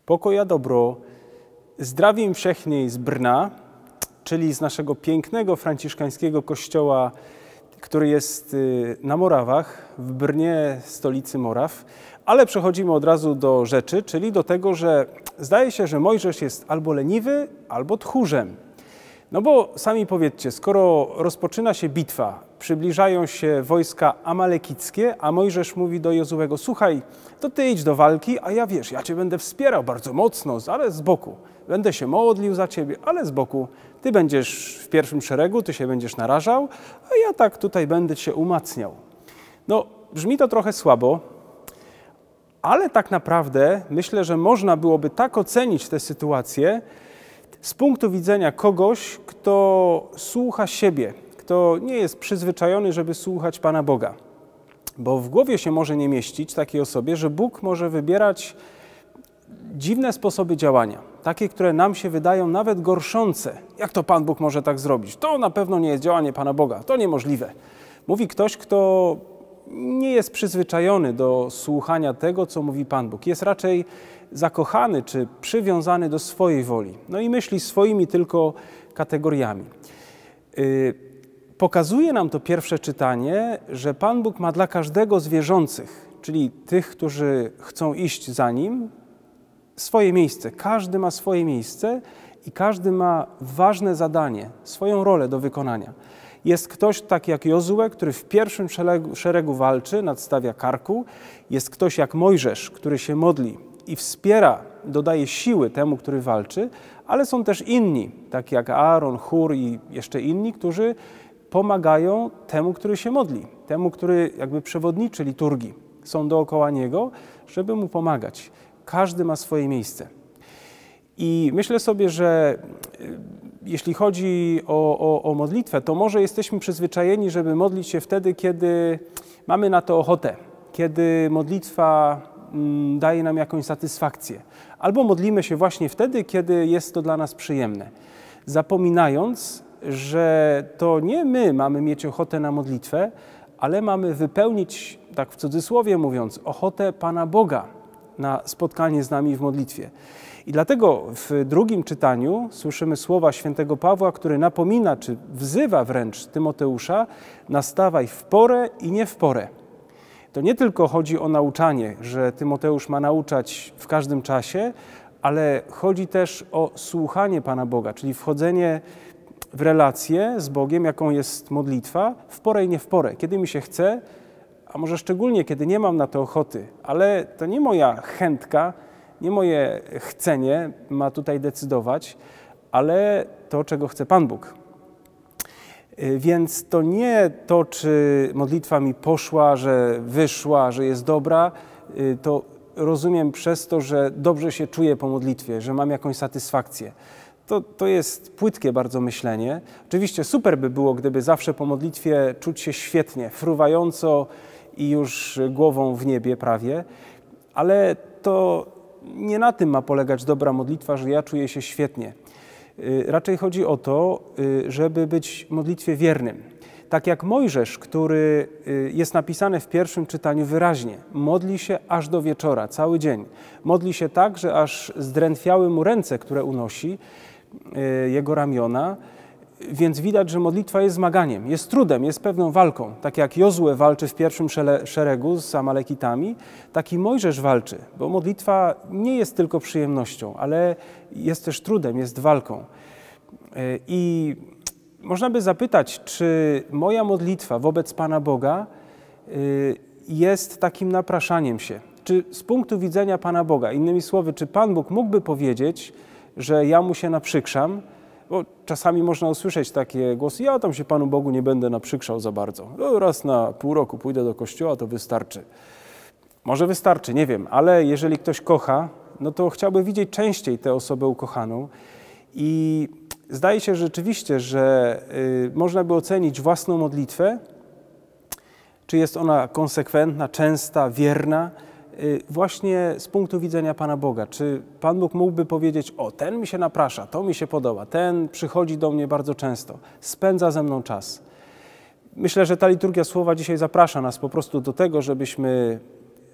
pokoja dobro, zdravie im wszechniej z Brna, czyli z naszego pięknego franciszkańskiego kościoła, który jest na Morawach, w Brnie, stolicy Moraw. Ale przechodzimy od razu do rzeczy, czyli do tego, że zdaje się, że Mojżesz jest albo leniwy, albo tchórzem. No bo sami powiedzcie, skoro rozpoczyna się bitwa, przybliżają się wojska amalekickie, a Mojżesz mówi do Jozuego: słuchaj, to ty idź do walki, a ja wiesz, ja cię będę wspierał bardzo mocno, ale z boku. Będę się modlił za ciebie, ale z boku. Ty będziesz w pierwszym szeregu, ty się będziesz narażał, a ja tak tutaj będę cię umacniał. No, brzmi to trochę słabo, ale tak naprawdę myślę, że można byłoby tak ocenić tę sytuację z punktu widzenia kogoś, kto słucha siebie, kto nie jest przyzwyczajony, żeby słuchać Pana Boga. Bo w głowie się może nie mieścić takiej osobie, że Bóg może wybierać dziwne sposoby działania, takie, które nam się wydają nawet gorszące. Jak to Pan Bóg może tak zrobić? To na pewno nie jest działanie Pana Boga, to niemożliwe. Mówi ktoś, kto nie jest przyzwyczajony do słuchania tego, co mówi Pan Bóg. Jest raczej zakochany czy przywiązany do swojej woli. No i myśli swoimi tylko kategoriami. Pokazuje nam to pierwsze czytanie, że Pan Bóg ma dla każdego z wierzących, czyli tych, którzy chcą iść za Nim, swoje miejsce. Każdy ma swoje miejsce i każdy ma ważne zadanie, swoją rolę do wykonania. Jest ktoś taki jak Jozue, który w pierwszym szeregu walczy, nadstawia karku. Jest ktoś jak Mojżesz, który się modli i wspiera, dodaje siły temu, który walczy, ale są też inni, tak jak Aaron, Hur i jeszcze inni, którzy pomagają temu, który się modli, temu, który jakby przewodniczy liturgii. Są dookoła niego, żeby mu pomagać. Każdy ma swoje miejsce. I myślę sobie, że jeśli chodzi o modlitwę, to może jesteśmy przyzwyczajeni, żeby modlić się wtedy, kiedy mamy na to ochotę, kiedy modlitwa daje nam jakąś satysfakcję. Albo modlimy się właśnie wtedy, kiedy jest to dla nas przyjemne. Zapominając, że to nie my mamy mieć ochotę na modlitwę, ale mamy wypełnić, tak w cudzysłowie mówiąc, ochotę Pana Boga na spotkanie z nami w modlitwie. I dlatego w drugim czytaniu słyszymy słowa świętego Pawła, który napomina, czy wzywa wręcz Tymoteusza: nastawaj w porę i nie w porę. To nie tylko chodzi o nauczanie, że Tymoteusz ma nauczać w każdym czasie, ale chodzi też o słuchanie Pana Boga, czyli wchodzenie w relację z Bogiem, jaką jest modlitwa, w porę i nie w porę. Kiedy mi się chce, a może szczególnie kiedy nie mam na to ochoty, ale to nie moja chętka, nie moje chcenie ma tutaj decydować, ale to, czego chce Pan Bóg. Więc to nie to, czy modlitwa mi poszła, że wyszła, że jest dobra, to rozumiem przez to, że dobrze się czuję po modlitwie, że mam jakąś satysfakcję. To jest płytkie bardzo myślenie. Oczywiście super by było, gdyby zawsze po modlitwie czuć się świetnie, fruwająco i już głową w niebie prawie, ale to nie na tym ma polegać dobra modlitwa, że ja czuję się świetnie. Raczej chodzi o to, żeby być modlitwie wiernym. Tak jak Mojżesz, który jest napisane w pierwszym czytaniu wyraźnie, modli się aż do wieczora, cały dzień. Modli się tak, że aż zdrętwiały mu ręce, które unosi, jego ramiona, więc widać, że modlitwa jest zmaganiem, jest trudem, jest pewną walką. Tak jak Jozue walczy w pierwszym szeregu z Amalekitami, tak i Mojżesz walczy, bo modlitwa nie jest tylko przyjemnością, ale jest też trudem, jest walką. I można by zapytać, czy moja modlitwa wobec Pana Boga jest takim napraszaniem się, czy z punktu widzenia Pana Boga, innymi słowy, czy Pan Bóg mógłby powiedzieć, że ja mu się naprzykrzam, bo czasami można usłyszeć takie głosy: ja tam się Panu Bogu nie będę naprzykrzał za bardzo. No, raz na pół roku pójdę do kościoła, to wystarczy. Może wystarczy, nie wiem, ale jeżeli ktoś kocha, no to chciałby widzieć częściej tę osobę ukochaną. I zdaje się rzeczywiście, że można by ocenić własną modlitwę, czy jest ona konsekwentna, częsta, wierna, właśnie z punktu widzenia Pana Boga. Czy Pan Bóg mógłby powiedzieć: o, ten mi się naprasza, to mi się podoba, ten przychodzi do mnie bardzo często, spędza ze mną czas. Myślę, że ta liturgia słowa dzisiaj zaprasza nas po prostu do tego, żebyśmy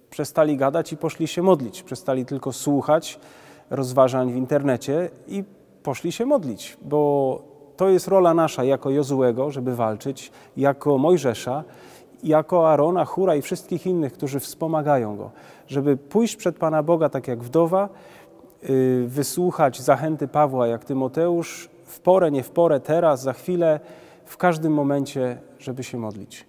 przestali gadać i poszli się modlić. Przestali tylko słuchać rozważań w internecie i poszli się modlić, bo to jest rola nasza jako Jozuego, żeby walczyć, jako Mojżesza, jako Aarona, Hura i wszystkich innych, którzy wspomagają go, żeby pójść przed Pana Boga tak jak wdowa, wysłuchać zachęty Pawła jak Tymoteusz, w porę, nie w porę, teraz, za chwilę, w każdym momencie, żeby się modlić.